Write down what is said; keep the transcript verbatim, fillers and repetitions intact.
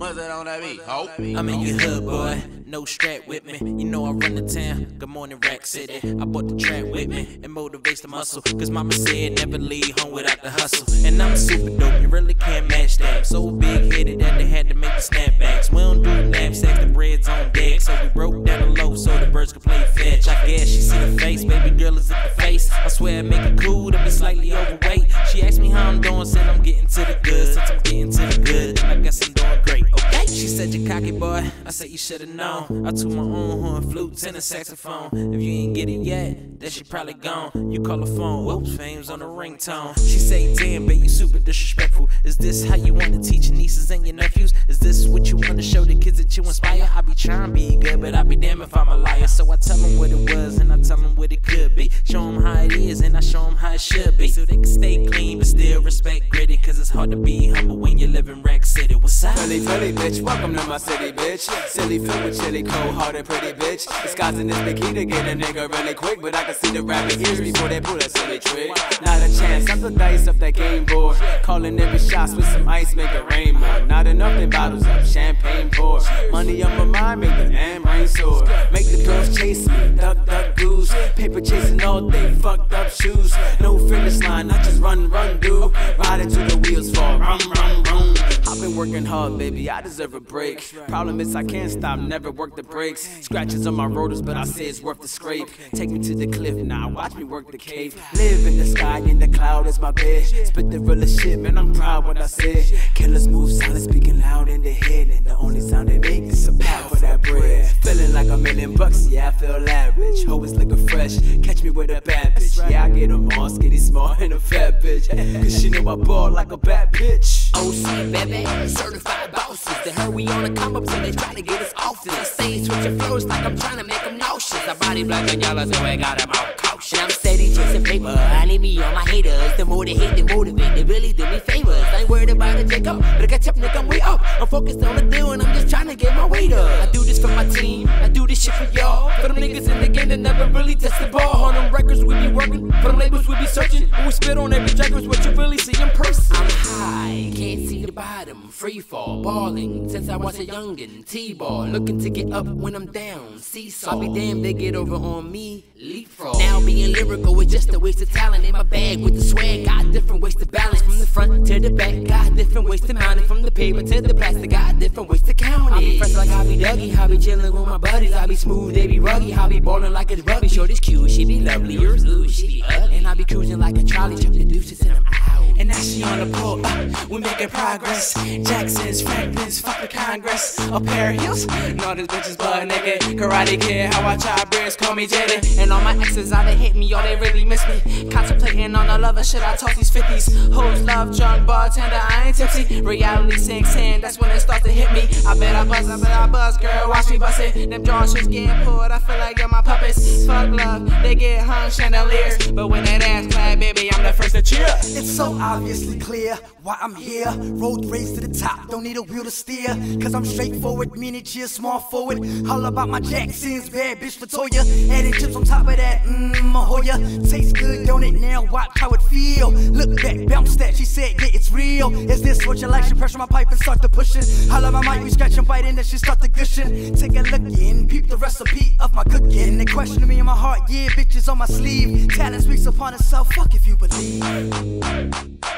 What's that on that beat? Ho? I'm in your hood, boy, no strap with me. You know I run the town, good morning Rack City. I bought the trap with me, it motivates the muscle. Cause mama said never leave home without the hustle. And I'm super dope, you really can't match that. I'm so big headed that they had to make the snapbacks. We don't do knapsacks, the bread's on deck. So we broke down the low so the birds could play fetch. I guess she see the face, baby girl is at the face. I swear I make it cool to be slightly overweight. She asked me how I'm doing, said I'm getting to the good. Since I'm getting to the good, I guess I'm doing great, okay? She said you cocky boy, I said you should've known. I took my own horn, flute, tenor, saxophone. If you ain't get it yet, then she probably gone. You call her phone, whoops, fame's on the ringtone. She say, damn, babe, you super disrespectful. Is this how you wanna teach your nieces and your nephews? Is this what you wanna show the kids that you inspire? I be trying to be good, but I be damned if I'm a liar. So I tell them what it was, and I tell them what it could be. Show them how it is, and I show them how it should be. So they can stay clean, but still respect gritty. Cause it's hard to be humble when you live in Rack City. What's up? Philly, Philly, bitch, welcome to my city, bitch. Silly filled with chili, cold-hearted, pretty bitch. Disguising this big key to get a nigga really quick, but I can see the rabbit ears before they pull that silly trick. Not a chance, I'm the dice up that game board. Calling every shots with some ice, make it rain more. Not enough, then bottles up, champagne pour. Money on my mind, make the damn rain soar. Make the girls chase me, duck, duck, goose. Paper chasing all day, fucked up shoes. No finish line, I just run, run, dude. Riding till the wheels fall, rum, rum, rum. I've been working hard, baby, I deserve a break. Problem is I can't stop, never work the brakes. Scratches on my rotors, but I say it's worth the scrape. Take me to the cliff now, watch me work the cave. Live in the sky, in the cloud is my bed. Spit the realest shit, man, I'm proud what I said. Killers move silent, speaking loud in the head. And the only sound they make is a pound for that bread. Feeling like a million bucks, yeah, I feel average. Always looking fresh, catch me with a bad bitch. Yeah, I get them all skinny, small, and a fat bitch. Cause she know I ball like a bad bitch. O C, baby, certified bosses. They heard we on the come up, so they try to get us off this. I say switching flows like I'm trying to make them nauseous. I body black and yellow, so I got them all cautious. I'm steady chasing paper, I need me on my haters. The more they hate, the motivate, they really do me favors. I ain't worried about the Jacob, but I catch up, nigga, I'm way up. I'm focused on the deal, and I'm just trying to get my weight up. I do this for my team, I do this shit for y'all. For them niggas in the game that never really test the ball. On them records we be working, for them labels we be searching. And we spit on every track is what you really see in person. I'm high, can't see the bottom, free fall, balling since I was a youngin', T-ball, looking to get up when I'm down, seesaw. I'll be damned they get over on me, leapfrog. Now being lyrical is just a waste of talent. In my bag with the swag, got different ways to balance. From the front to the back, got different ways to mount it. From the paper to the plastic, got different ways to count it. I be fresh like I be Dougie, I be chillin' with my buddies. I be smooth, they be ruggy, I be ballin' like it's rugby. Shorty's cute, she be lovely, yours ooh, she be ugly. And I be cruising like a trolley, chuck the deuces and I'm out. And now she on the pole, uh, we making progress. Jackson's, Franklin's, fuck the Congress. A pair of heels, no this bitch is butt naked. Karate Kid, how I chop bricks, call me Jaden. And all my exes, all they hate me, all they really miss me. Contemplating on the love and shit, I talk these fifties. Hoes love, drunk, bartender, I ain't tipsy. Reality sinks in, that's when it starts to hit me. I bet I buzz, I bet I buzz, girl, watch me bust it. Them drawing shit's getting pulled, I feel like you're my puppets. Fuck love, they get hung chandeliers. But when that ass clap, baby, I'm the first to cheer. It's so obviously clear why I'm here. Road race to the top, don't need a wheel to steer. Cause I'm straightforward, meaning cheer, small forward. All about my Jacksons, bad bitch Latoya. Adding chips on top of that, mmm, Mahoya. Tastes good, don't it now, watch how it feel. Look back, bounce that, she said, yeah, it's real. Is this what you like? She pressure my pipe and start to push it. All of my mic, we scratch and bite in, that she start to gushing. Take a look in, peep the recipe of my cooking. They question me in my heart, yeah, bitches on my sleeve. Talent speaks upon itself, fuck if you believe.